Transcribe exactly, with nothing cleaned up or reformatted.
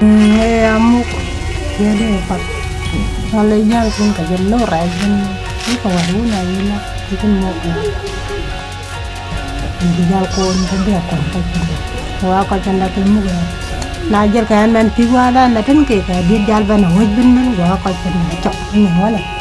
nghe amuk jadi pat kalau yang pun kerja lo rajin ini kawaru na ina itu mau tinggal kon kan dia kon kan wah kau canda temu ya najar kan man tiwala na tan ke ka dia jal bana wajbin man wah kau canda cok ni wala